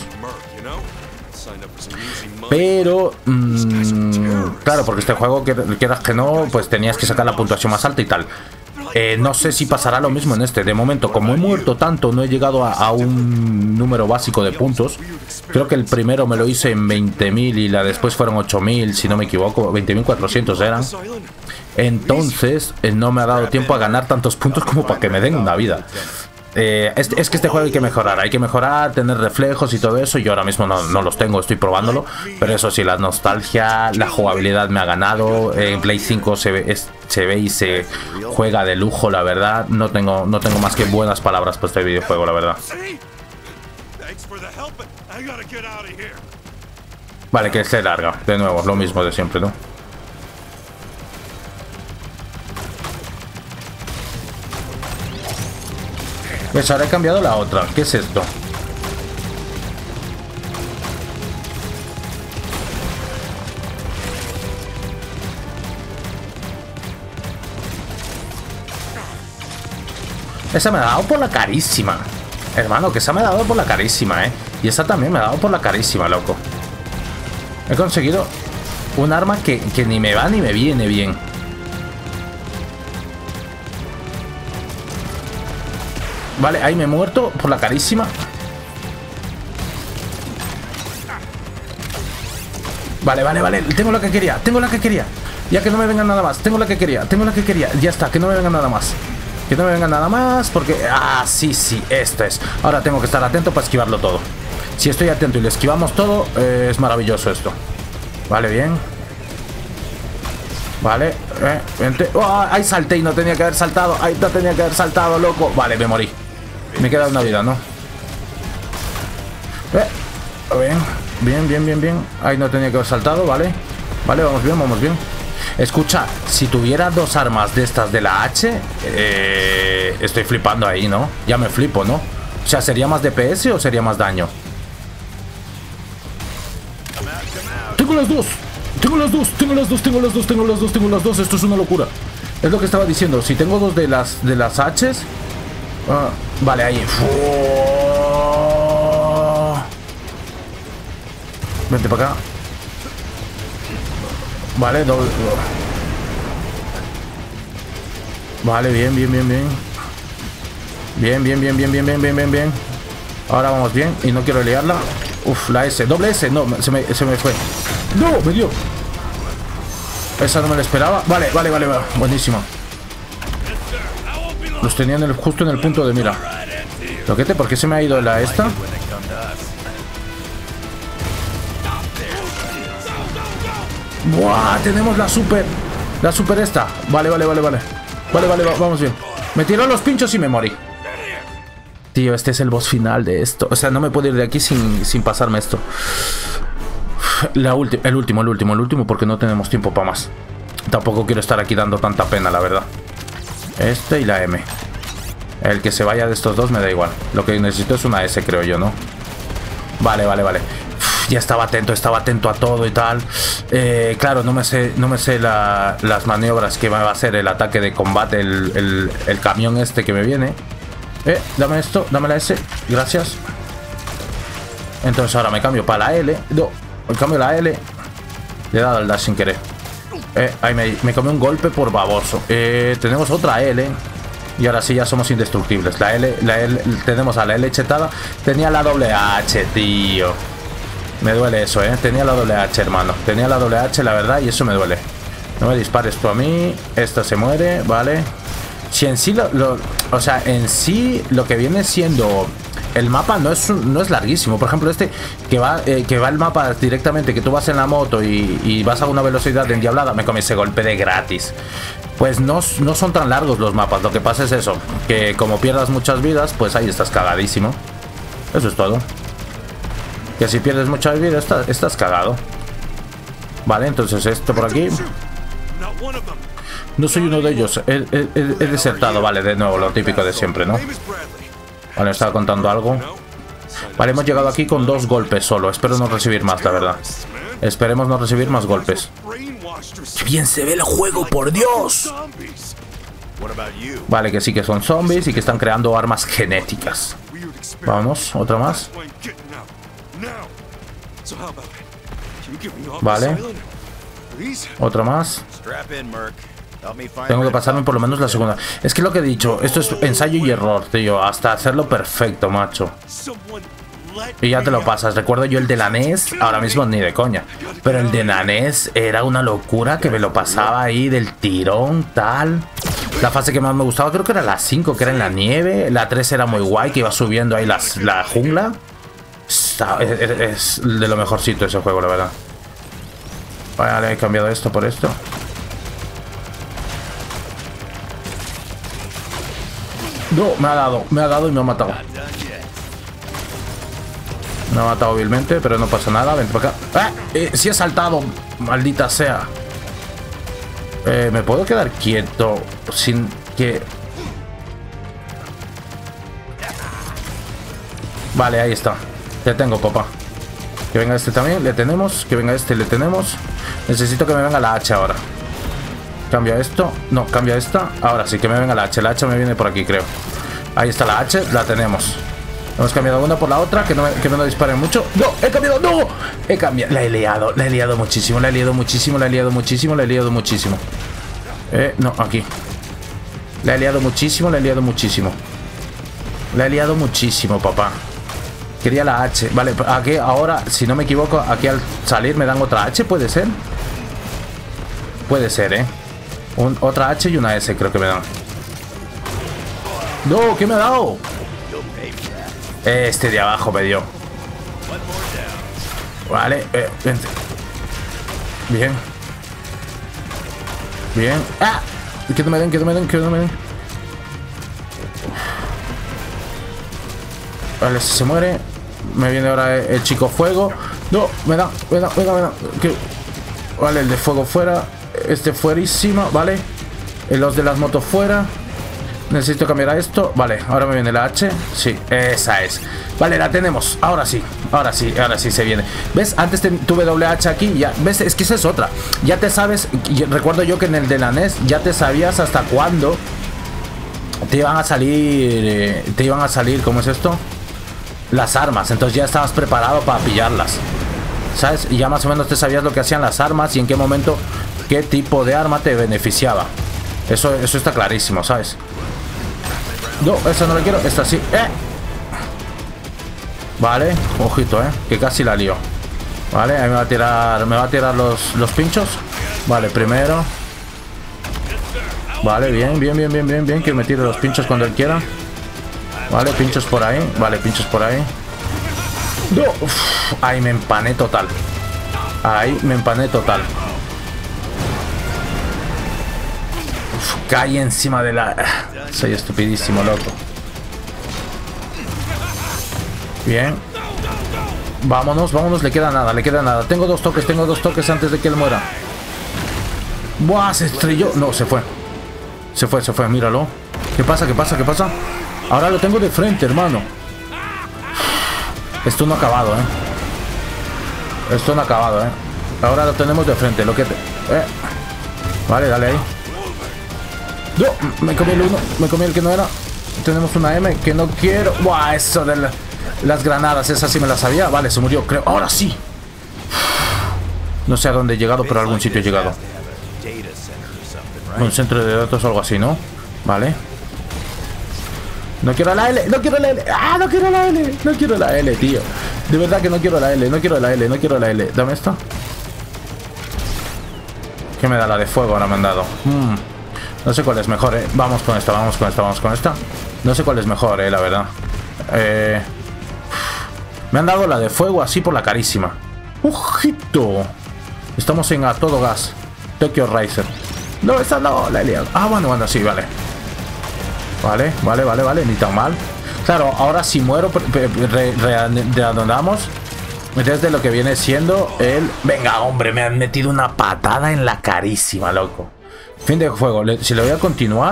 Pero, mmm, claro, porque este juego, quieras que no, pues tenías que sacar la puntuación más alta y tal. Eh, no sé si pasará lo mismo en este. De momento, como he muerto tanto, no he llegado a, a un número básico de puntos. Creo que el primero me lo hice en veinte mil y la después fueron ocho mil, si no me equivoco. veinte mil cuatrocientos eran. Entonces, eh, no me ha dado tiempo a ganar tantos puntos como para que me den una vida. Eh, es, es que este juego hay que mejorar, hay que mejorar, tener reflejos y todo eso. Yo ahora mismo no, no los tengo, estoy probándolo. Pero eso sí, la nostalgia, la jugabilidad me ha ganado. En Play cinco se ve, es, se ve y se juega de lujo, la verdad. No tengo, no tengo más que buenas palabras para este videojuego, la verdad. Vale, que se larga, de nuevo, lo mismo de siempre, ¿no? Pues ahora he cambiado la otra. ¿Qué es esto? Esa me ha dado por la carísima. Hermano, que esa me ha dado por la carísima, ¿eh? Y esa también me ha dado por la carísima, loco. He conseguido un arma que, que ni me va ni me viene bien. Vale, ahí me he muerto por la carísima. Vale, vale, vale. Tengo la que quería, tengo la que quería. Ya que no me vengan nada más. Tengo la que quería, tengo la que quería. Ya está, que no me vengan nada más. Que no me vengan nada más porque... Ah, sí, sí, esto es. Ahora tengo que estar atento para esquivarlo todo. Si estoy atento y le esquivamos todo, eh, es maravilloso esto. Vale, bien. Vale, eh, vente. Oh, ahí salté y no tenía que haber saltado. Ahí no tenía que haber saltado, loco. Vale, me morí. Me queda una vida, ¿no? Eh, bien, bien, bien, bien, bien. Ahí no tenía que haber saltado, vale. Vale, vamos bien, vamos bien. Escucha, si tuviera dos armas de estas de la H, eh, estoy flipando ahí, ¿no? Ya me flipo, ¿no? O sea, ¿sería más D P S o sería más daño? Tengo las dos. Tengo las dos, tengo las dos, tengo las dos, tengo las dos, tengo las dos. Esto es una locura. Es lo que estaba diciendo. Si tengo dos de las de las H's. Uh, vale, ahí. Oh. Vente para acá. Vale, doble. Vale, bien, bien, bien, bien. Bien, bien, bien, bien, bien, bien, bien, bien, bien. Ahora vamos bien. Y no quiero liarla. Uf, la S. Doble S. No, se me, se me fue. No, me dio. Esa no me la esperaba. Vale, vale, vale, vale. Buenísima. Los tenía en el, justo en el punto de mira. Loquete, ¿por qué se me ha ido la esta? Buah, tenemos la super. La super esta. Vale, vale, vale, vale. Vale, vale, va, vamos bien. Me tiró los pinchos y me morí. Tío, este es el boss final de esto. O sea, no me puedo ir de aquí sin, sin pasarme esto. La el último, el último, el último, porque no tenemos tiempo para más. Tampoco quiero estar aquí dando tanta pena, la verdad. Este y la M. El que se vaya de estos dos me da igual. Lo que necesito es una S, creo yo, ¿no? Vale, vale, vale. Uf, ya estaba atento, estaba atento a todo y tal. Eh, claro, no me sé, no me sé la, las maniobras que va a hacer el ataque de combate, el, el, el camión este que me viene. Eh, dame esto, dame la S. Gracias. Entonces ahora me cambio para la L. No, me cambio la L. Le he dado el dash sin querer. Eh, ahí me, me comí un golpe por baboso. Eh, tenemos otra L. Y ahora sí ya somos indestructibles. La L, la L, tenemos a la L chetada. Tenía la doble H, tío. Me duele eso, eh. Tenía la doble H, hermano. Tenía la doble H, la verdad, y eso me duele. No me dispares tú a mí. Esta se muere, vale. Si en sí lo, lo, o sea, en sí lo que viene siendo el mapa no es, no es larguísimo. Por ejemplo, este que va, eh, que va el mapa directamente, que tú vas en la moto y, y vas a una velocidad endiablada. Me comí ese golpe de gratis. Pues no, no son tan largos los mapas. Lo que pasa es eso, que como pierdas muchas vidas, pues ahí estás cagadísimo. Eso es todo. Que si pierdes muchas vidas, estás, estás cagado. Vale, entonces esto por aquí. No soy uno de ellos. He, he, he desertado. Vale, de nuevo, lo típico de siempre, ¿no? Vale, estaba contando algo. Vale, hemos llegado aquí con dos golpes solo. Espero no recibir más, la verdad. Esperemos no recibir más golpes. ¡Qué bien se ve el juego, por Dios! Vale, que sí que son zombies y que están creando armas genéticas. Vamos, otra más. Vale. Otra más. Tengo que pasarme por lo menos la segunda. Es que lo que he dicho, esto es ensayo y error, tío. Hasta hacerlo perfecto, macho. Y ya te lo pasas. Recuerdo yo el de la N E S, ahora mismo ni de coña. Pero el de la N E S era una locura, que me lo pasaba ahí del tirón, tal. La fase que más me gustaba creo que era la cinco, que era en la nieve. La tres era muy guay, que iba subiendo ahí las, la jungla. Es, es de lo mejorcito ese juego, la verdad. Vale, he cambiado esto por esto. No, me ha dado, me ha dado y me ha matado. Me ha matado vilmente, pero no pasa nada. Ven para acá. ¡Ah! Eh, sí he saltado, maldita sea. Eh, ¿Me puedo quedar quieto sin que...? Vale, ahí está. Te tengo, papá. Que venga este también, le tenemos. Que venga este, le tenemos. Necesito que me venga la hacha ahora. Cambia esto. No, cambia esta. Ahora sí, que me venga la hacha. La hacha me viene por aquí, creo. Ahí está la hacha, la tenemos. Hemos cambiado una por la otra. Que no me, que no me disparen mucho. ¡No! ¡He cambiado! ¡No! He cambiado. La he liado. La he liado muchísimo. La he liado muchísimo. La he liado muchísimo. La he liado muchísimo. Eh, no, aquí. La he liado muchísimo. La he liado muchísimo. La he liado muchísimo, papá. Quería la H. Vale, aquí ahora, si no me equivoco, aquí al salir me dan otra H, ¿puede ser? Puede ser, ¿eh? Un, otra H y una S creo que me dan. ¡No! ¿Qué me ha dado? Este de abajo me dio. Vale, eh, vente. Bien. Bien. ¡Ah! Que no me den, que no me den, que no me den. Vale, si se muere. Me viene ahora el, el chico fuego. No, me da, me da, me da, me da. Que... Vale, el de fuego fuera. Este fuerísimo, vale. Los de las motos fuera. Necesito cambiar a esto. Vale, ahora me viene la H. Sí, esa es. Vale, la tenemos. Ahora sí, ahora sí, ahora sí se viene. ¿Ves? Antes te, tuve doble H aquí. Ya, ¿ves? Es que esa es otra. Ya te sabes. Recuerdo yo que en el de la N E S ya te sabías hasta cuándo te iban a salir. Eh, te iban a salir, ¿cómo es esto? Las armas. Entonces ya estabas preparado para pillarlas. ¿Sabes? Y ya más o menos te sabías lo que hacían las armas y en qué momento, qué tipo de arma te beneficiaba. Eso, eso está clarísimo, ¿sabes? No, esta no la quiero, esta sí. ¡Eh! Vale, ojito, eh, que casi la lío. Vale, ahí me va a tirar. Me va a tirar los, los pinchos. Vale, primero. Vale, bien, bien, bien, bien, bien, bien. Que me tire los pinchos cuando él quiera. Vale, pinchos por ahí. Vale, pinchos por ahí. No. Uf, ahí me empané total. Ahí me empané total. Uf, caí encima de la... Soy estupidísimo, loco. Bien. Vámonos, vámonos. Le queda nada, le queda nada. Tengo dos toques, tengo dos toques antes de que él muera. Buah, se estrelló. No, se fue. Se fue, se fue, míralo. ¿Qué pasa, qué pasa, qué pasa? Ahora lo tengo de frente, hermano. Esto no ha acabado, eh. Esto no ha acabado, eh. Ahora lo tenemos de frente, lo que te... Eh. Vale, dale ahí. No, me comí el uno, me comí el que no era. Tenemos una M que no quiero. Buah, eso de la... las granadas, esa sí me la sabía. Vale, se murió, creo. Ahora sí. No sé a dónde he llegado, pero a algún sitio he llegado. Un centro de datos o algo así, ¿no? Vale. No quiero la L, no quiero la L. Ah, no quiero la L, no quiero la L, tío. De verdad que no quiero la L, no quiero la L, no quiero la L. Dame esto. ¿Qué me da la de fuego? Ahora me han dado. Hmm. No sé cuál es mejor, eh. Vamos con esta, vamos con esta, vamos con esta. No sé cuál es mejor, eh, la verdad. Eh, Me han dado la de fuego así por la carísima. ¡Ojito! Estamos en a todo gas. Tokyo Racer. No, esa no, la he liado. Ah, bueno, bueno, sí, vale. Vale, vale, vale, vale, ni tan mal. Claro, ahora si muero, reanudamos desde lo que viene siendo el... Venga, hombre, me han metido una patada en la carísima, loco. Fin de juego. Si le voy a continuar...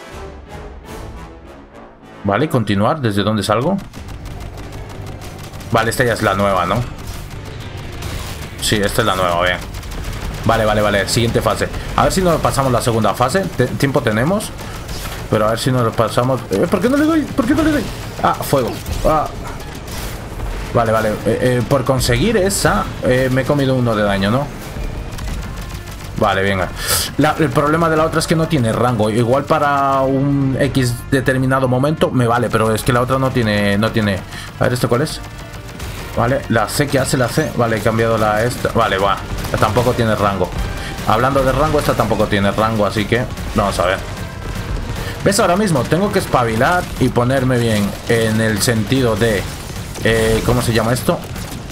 Vale, continuar. ¿Desde dónde salgo? Vale, esta ya es la nueva, ¿no? Sí, esta es la nueva, bien. Vale, vale, vale. Siguiente fase. A ver si nos pasamos la segunda fase. T Tiempo tenemos. Pero a ver si nos lo pasamos. Eh, ¿Por qué no le doy? ¿Por qué no le doy? Ah, fuego. Ah. Vale, vale. Eh, eh, por conseguir esa, eh, me he comido uno de daño, ¿no? Vale, venga. La, el problema de la otra es que no tiene rango. Igual para un X determinado momento me vale, pero es que la otra no tiene. No tiene. A ver, ¿esto cuál es? Vale, la C que hace la C. Vale, he cambiado la esta. Vale, va. Tampoco tiene rango. Hablando de rango, esta tampoco tiene rango, así que vamos a ver. ¿Ves? Ahora mismo tengo que espabilar y ponerme bien en el sentido de... Eh, ¿Cómo se llama esto?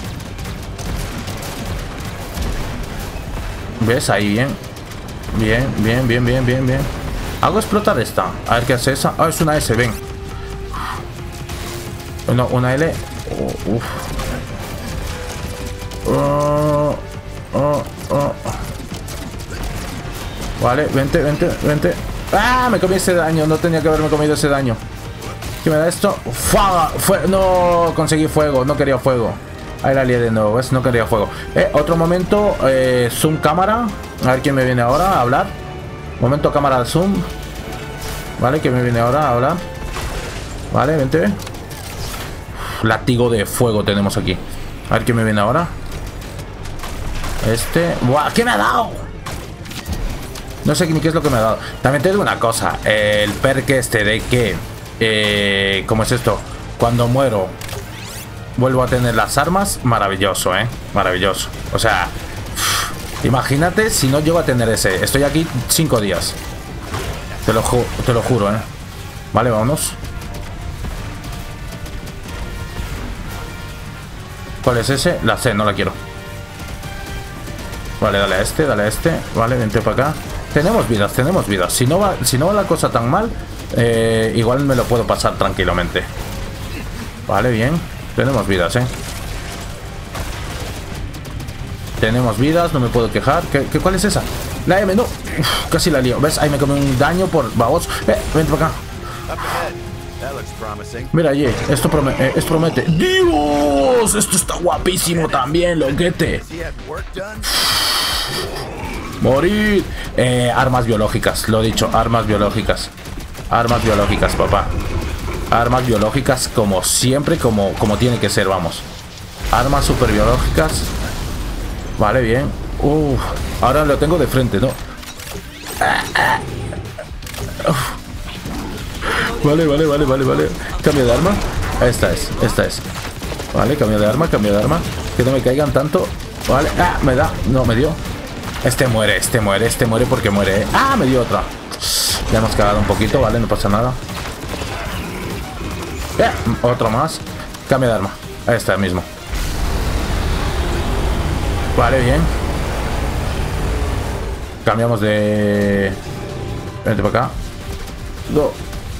¿Ves? Ahí bien. Bien, bien, bien, bien, bien, bien. Hago explotar esta. A ver qué hace esa. Ah, es una S, ven. No, una L. Oh, uf. Oh, oh, oh. Vale, vente, vente, vente. ¡Ah! Me comí ese daño. No tenía que haberme comido ese daño. ¿Qué me da esto? ¡Fua! Fue... No, conseguí fuego. No quería fuego. Ahí la lié de nuevo. ¿Ves? No quería fuego. Eh, otro momento. Eh, zoom cámara. A ver quién me viene ahora a hablar. Momento cámara zoom. Vale, ¿quién me viene ahora a hablar? Vale, vente. Uf, látigo de fuego tenemos aquí. A ver quién me viene ahora. Este. ¡Buah! ¿Qué me ha dado? No sé ni qué es lo que me ha dado. También te digo una cosa. El perk este de que... Eh, ¿Cómo es esto? Cuando muero vuelvo a tener las armas. Maravilloso, ¿eh? Maravilloso. O sea... Uff, imagínate si no llego a tener ese. Estoy aquí cinco días. Te lo, ju te lo juro, ¿eh? Vale, vámonos. ¿Cuál es ese? La C, no la quiero. Vale, dale a este, dale a este. Vale, vente para acá. Tenemos vidas, tenemos vidas. Si no va, si no va la cosa tan mal, eh, igual me lo puedo pasar tranquilamente. Vale, bien. Tenemos vidas, eh. Tenemos vidas, no me puedo quejar. ¿Qué, qué, ¿Cuál es esa? La M, no. Uf, casi la lío. ¿Ves? Ahí me comí un daño por baboso. Eh, vente para acá. Mira allí, esto promete, eh, esto promete. ¡Dios! Esto está guapísimo también, loquete. Morir. Eh, armas biológicas, lo he dicho, armas biológicas. Armas biológicas, papá. Armas biológicas como siempre, como, como tiene que ser, vamos. Armas super biológicas. Vale, bien. Uf, ahora lo tengo de frente, ¿no? Uf. Vale, vale, vale, vale, vale. Cambio de arma. Esta es, esta es. Vale, cambio de arma, cambio de arma. Que no me caigan tanto. Vale, ah, me da, no, me dio. Este muere, este muere, este muere porque muere, ¿eh? Ah, me dio otra. Ya hemos cagado un poquito, vale, no pasa nada. Eh, otro más. Cambio de arma. Esta mismo. Vale, bien. Cambiamos de... Vente para acá. No.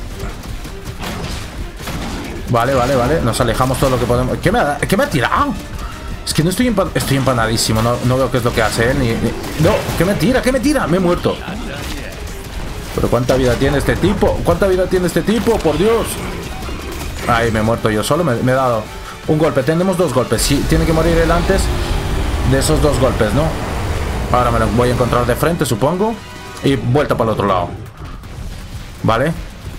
Vale, vale, vale. Nos alejamos todo lo que podemos. ¿Qué me ha, ¿qué me ha tirado? Es que no estoy, empan estoy empanadísimo. No, no veo qué es lo que hace él. Ni, ni... No, ¿qué me tira? ¿Qué me tira? Me he muerto. Pero ¿cuánta vida tiene este tipo? ¿Cuánta vida tiene este tipo? Por Dios. Ay, me he muerto yo solo. Me, me he dado un golpe. Tenemos dos golpes. Sí, tiene que morir él antes de esos dos golpes, ¿no? Ahora me lo voy a encontrar de frente, supongo. Y vuelta para el otro lado. Vale.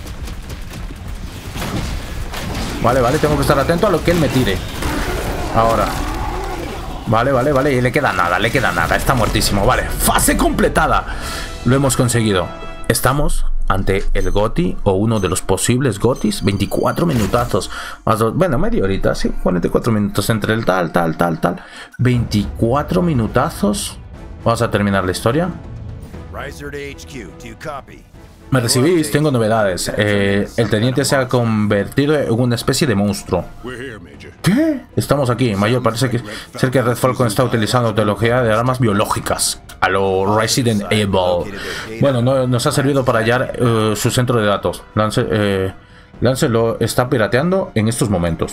Vale, vale, tengo que estar atento a lo que él me tire. Ahora. Vale, vale, vale, y le queda nada, le queda nada, está muertísimo. Vale, fase completada. Lo hemos conseguido. Estamos ante el GOTY, o uno de los posibles GOTYs. Veinticuatro minutazos. Más dos, bueno, media horita, sí, cuarenta y cuatro minutos entre el tal, tal, tal, tal. Veinticuatro minutazos. Vamos a terminar la historia. Riser to H Q, do you copy? Me recibís, tengo novedades. Eh, el teniente se ha convertido en una especie de monstruo. ¿Qué? Estamos aquí. Mayor, parece que ser que Red Falcon está utilizando tecnología de armas biológicas a lo Resident Evil. Bueno, no, nos ha servido para hallar uh, su centro de datos. Lance, eh, Lance lo está pirateando en estos momentos.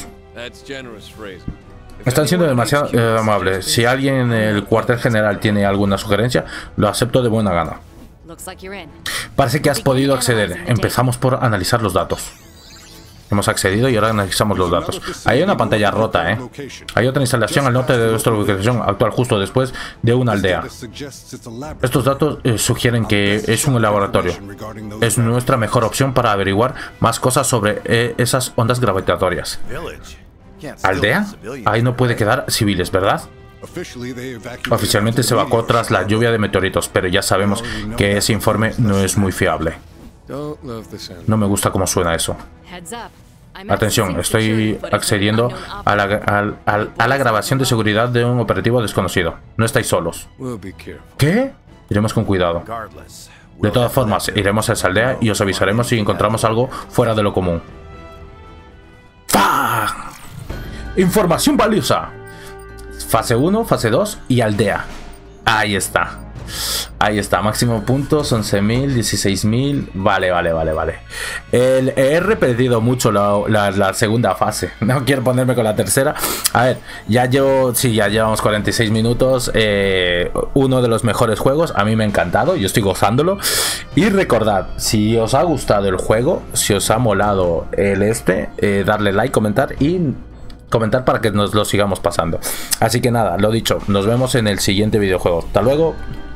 Están siendo demasiado eh, amables. Si alguien en el cuartel general tiene alguna sugerencia, lo acepto de buena gana. Parece que has podido acceder. Empezamos por analizar los datos. Hemos accedido y ahora analizamos los datos. Hay una pantalla rota, ¿eh? Hay otra instalación al norte de nuestra ubicación actual, justo después de una aldea. Estos datos eh, sugieren que es un laboratorio. Es nuestra mejor opción para averiguar más cosas sobre eh, esas ondas gravitatorias. ¿Aldea? Ahí no puede quedar civiles, ¿verdad? Oficialmente se evacuó tras la lluvia de meteoritos, pero ya sabemos que ese informe no es muy fiable. No me gusta cómo suena eso. Atención, estoy accediendo a la, a, a, a la grabación de seguridad de un operativo desconocido. No estáis solos. ¿Qué? Iremos con cuidado. De todas formas, iremos a esa aldea y os avisaremos si encontramos algo fuera de lo común. ¡Fah! Información valiosa. Fase uno, fase dos y aldea. Ahí está. Ahí está. Máximo puntos, once mil, dieciséis mil. Vale, vale, vale, vale. El, he repetido mucho la, la, la segunda fase. No quiero ponerme con la tercera. A ver, ya yo, sí, ya llevamos cuarenta y seis minutos. Eh, uno de los mejores juegos. A mí me ha encantado. Yo estoy gozándolo. Y recordad, si os ha gustado el juego, si os ha molado el este, eh, darle like, comentar y... comentar para que nos lo sigamos pasando. Así que nada, lo dicho, nos vemos en el siguiente videojuego. Hasta luego.